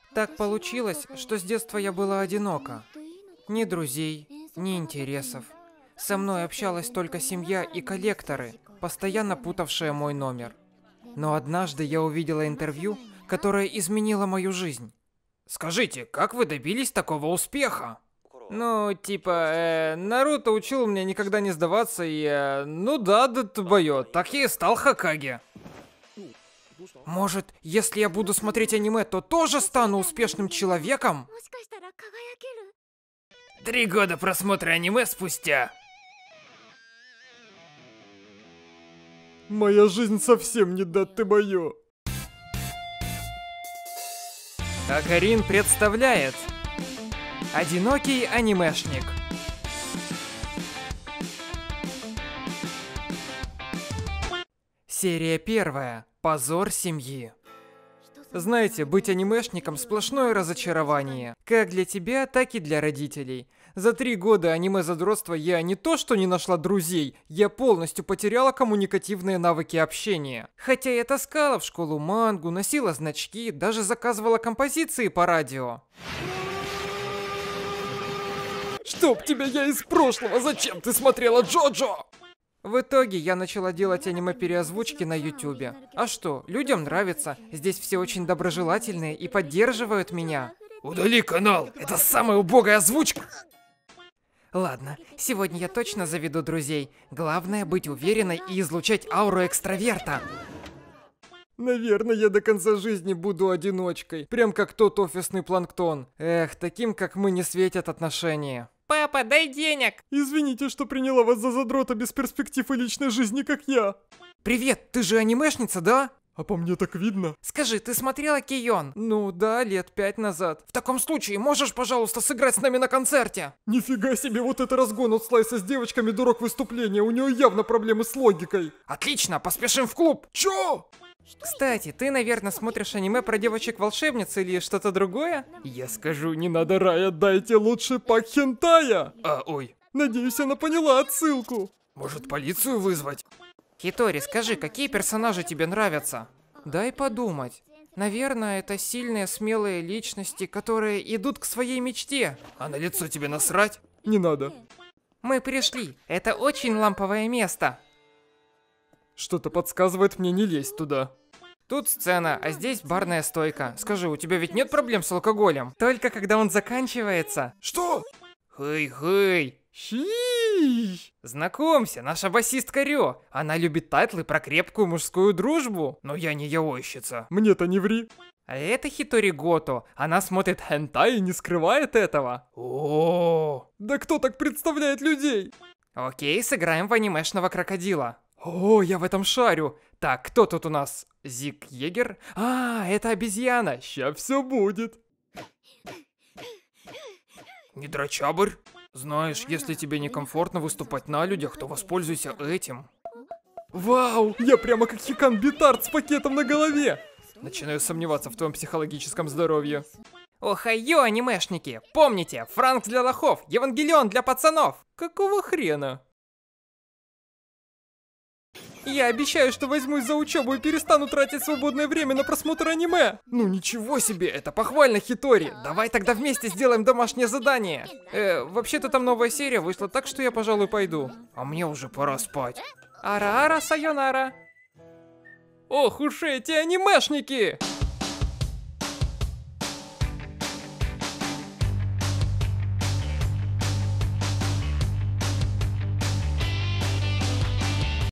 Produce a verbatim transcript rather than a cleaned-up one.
Так получилось, что с детства я была одинока. Ни друзей, ни интересов. Со мной общалась только семья и коллекторы, постоянно путавшие мой номер. Но однажды я увидела интервью, которое изменило мою жизнь. Скажите, как вы добились такого успеха? Ну, типа, э, Наруто учил меня никогда не сдаваться и, э, ну да, да тубайо, Так я и стал Хокаге. Может, если я буду смотреть аниме, то тоже стану успешным человеком? Три года просмотра аниме спустя. Моя жизнь совсем не дат мое. Акарин представляет «Одинокий анимешник». Серия первая. Позор семьи. Знаете, быть анимешником – сплошное разочарование. Как для тебя, так и для родителей. За три года аниме-задротства я не то что не нашла друзей, я полностью потеряла коммуникативные навыки общения. Хотя я таскала в школу мангу, носила значки, даже заказывала композиции по радио. Чтоб тебя, я из прошлого, зачем ты смотрела Джоджо? В итоге я начала делать аниме-переозвучки на ютубе. А что, людям нравится, здесь все очень доброжелательные и поддерживают меня. Удали канал, это самая убогая озвучка. Ладно, сегодня я точно заведу друзей. Главное быть уверенной и излучать ауру экстраверта. Наверное, я до конца жизни буду одиночкой. Прям как тот офисный планктон. Эх, таким как мы не светят отношения. Папа, дай денег! Извините, что приняла вас за задрота без перспектив и личной жизни, как я. Привет, ты же анимешница, да? А по мне так видно. Скажи, ты смотрела Кейон? Ну да, лет пять назад. В таком случае, можешь, пожалуйста, сыграть с нами на концерте? Нифига себе, вот это разгон от Слайса с девочками до рок-выступления. У него явно проблемы с логикой. Отлично, поспешим в клуб. Чё? Кстати, ты, наверное, смотришь аниме про девочек-волшебниц или что-то другое? Я скажу, не надо рая, дайте лучше пак хентая. А, ой. Надеюсь, она поняла отсылку. Может, полицию вызвать? Хитори, скажи, какие персонажи тебе нравятся? Дай подумать. Наверное, это сильные, смелые личности, которые идут к своей мечте. А на лицо тебе насрать? Не надо. Мы пришли. Это очень ламповое место. Что-то подсказывает мне не лезть туда. Тут сцена, а здесь барная стойка. Скажи, у тебя ведь нет проблем с алкоголем? Только когда он заканчивается. Что? Хей-хей. Щи! Знакомься, наша басистка Рё. Она любит тайтлы про крепкую мужскую дружбу. Но я не яойщица. Мне-то не ври. А это Хитори Гото. Она смотрит хентай и не скрывает этого. О, да кто так представляет людей? Окей, сыграем в анимешного крокодила. О, я в этом шарю. Так, кто тут у нас? Зиг Егер? А, это обезьяна. Ща все будет. не дрочабрь? Знаешь, если тебе некомфортно выступать на людях, то воспользуйся этим. Вау, я прямо как Хикан Битард с пакетом на голове. Начинаю сомневаться в твоем психологическом здоровье. Охайо, анимешники! Помните, Франкс для лохов, Евангелион для пацанов! Какого хрена? Я обещаю, что возьмусь за учебу и перестану тратить свободное время на просмотр аниме. Ну ничего себе, это похвально, Хитори. Давай тогда вместе сделаем домашнее задание. Э, вообще-то там новая серия вышла, так что я, пожалуй, пойду. А мне уже пора спать. Ара-ара, сайонара. Ох уж эти анимешники!